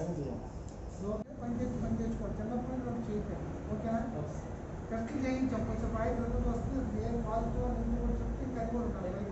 పని చేసుకోవాలి చిన్నప్పుడు ఒకటి చేయకండి ఓకేనా టెస్ట్ చేయించాం కొంచెం బాయ్ రిజల్ట్ వస్తుంది ఏం పాజిటివ్ అని కూడా చెప్తే ఇంకా అది కూడా ఉండాలి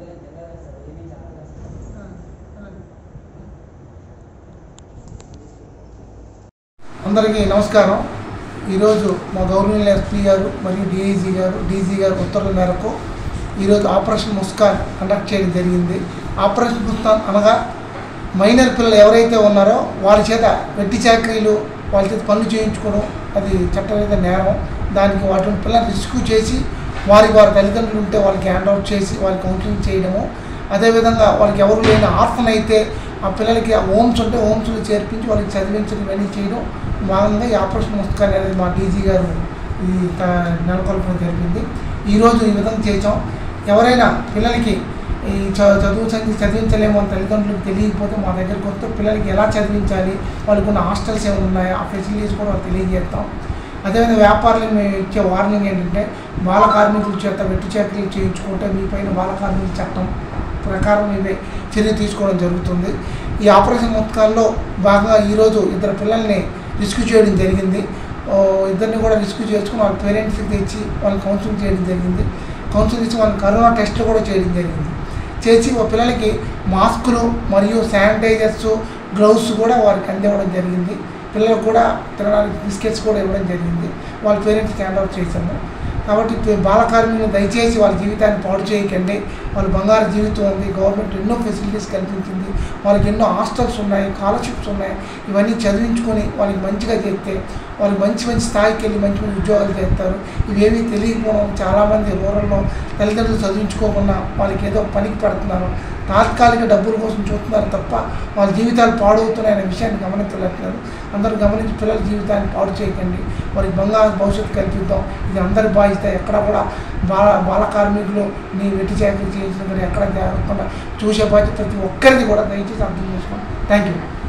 అందరికీ నమస్కారం ఈరోజు మా గవర్నమెంట్ ఎస్పీ గారు మరియు డీజీ గారు ఉత్తర్వుల మేరకు ఈరోజు ఆపరేషన్ ముస్కాన్ కండక్ట్ చేయడం జరిగింది. ఆపరేషన్ ముస్కాన్ అనగా మైనర్ పిల్లలు ఎవరైతే ఉన్నారో వాళ్ళ చేత వెట్టి చాకరీలు వాళ్ళ చేత పనులు చేయించుకోవడం అది చట్టరీత్యా నేరం. దానికి వాటిని పిల్లలు రిస్క్ చేసి వారి తల్లిదండ్రులు ఉంటే వాళ్ళకి హ్యాండ్ అవుట్ చేసి వాళ్ళకి కౌన్సిలింగ్ చేయడము, అదేవిధంగా వాళ్ళకి ఎవరు లేని ఆర్ఫన్ అయితే ఆ పిల్లలకి హోమ్స్ ఉంటే హోమ్స్లో చేర్పించి వాళ్ళకి చదివించడం ఇవన్నీ చేయడం భాగంగా ఈ ఆపరేషన్ ముస్కాన్ అనేది మా డీజీ గారు ఈ నెలకొల్పడం జరిగింది. ఈరోజు ఈ విధంగా చేసాం. ఎవరైనా పిల్లలకి ఈ చదివించలేమో అని తల్లిదండ్రులకు తెలియకపోతే మా దగ్గరికి వస్తే పిల్లలకి ఎలా చదివించాలి, వాళ్ళకు ఉన్న హాస్టల్స్ ఏమైనా ఉన్నాయో ఆ ఫెసిలిటీస్ కూడా వాళ్ళు తెలియజేస్తాం. అదేవిధంగా వ్యాపారులకు మేము ఇచ్చే వార్నింగ్ ఏంటంటే బాల కార్మికుల చేత వెట్టి చాకరీలు చేయించుకుంటే మీ పైన బాల కార్మికుల చట్టం ప్రకారం ఇవే చర్య తీసుకోవడం జరుగుతుంది. ఈ ఆపరేషన్ ముస్కాన్లో భాగంగా ఈరోజు ఇద్దరు పిల్లల్ని రిస్క్యూ చేయడం జరిగింది. ఇద్దరిని కూడా రిస్క్యూ చేసుకుని వాళ్ళ పేరెంట్స్కి తెచ్చి వాళ్ళని కౌన్సిలింగ్ చేయడం జరిగింది. కౌన్సిలింగ్ ఇచ్చి వాళ్ళని కరోనా టెస్ట్లు కూడా చేయడం జరిగింది. చేసి పిల్లలకి మాస్కులు మరియు శానిటైజర్స్ గ్లౌస్ కూడా వారికి అందివ్వడం జరిగింది. పిల్లలకు కూడా తినడానికి బిస్కెట్స్ కూడా ఇవ్వడం జరిగింది. వాళ్ళ పేరెంట్స్కి హ్యాండ్ అవుట్ చేశాము. కాబట్టి బాల కార్మికులు దయచేసి వాళ్ళ జీవితాన్ని పాడు చేయకండి. వాళ్ళ బంగారు జీవితం ఉంది. గవర్నమెంట్ ఎన్నో ఫెసిలిటీస్ కల్పించింది. వాళ్ళకి ఎన్నో హాస్టల్స్ ఉన్నాయి, స్కాలర్షిప్స్ ఉన్నాయి. ఇవన్నీ చదివించుకొని వాళ్ళకి మంచిగా చేస్తే వాళ్ళు మంచి స్థాయికి వెళ్ళి మంచి ఉద్యోగాలు చేస్తారు. ఇవేమీ తెలియకపోవడం చాలామంది రూరల్లో తల్లిదండ్రులు చదివించుకోకుండా వాళ్ళకి ఏదో పనికి పెడుతున్నారు, తాత్కాలిక డబ్బుల కోసం చూస్తున్నారు తప్ప వాళ్ళ జీవితాలు పాడవుతున్నాయనే విషయాన్ని గమనించలేకపోతున్నారు. అందరూ గమనించి పిల్లల జీవితాన్ని పాడు చేయకండి. వారికి బంగారు భవిష్యత్తు కల్పిద్దాం. ఇది అందరి బాధ్యత. ఎక్కడ కూడా బాల కార్మికులు నీ వెట్టి చాకరీ చేయించిన ఎక్కడ జరగకుండా చూసే బాధ్యత ప్రతి ఒక్కరిది కూడా దయచేసి అర్థం చేసుకోండి. Thank you.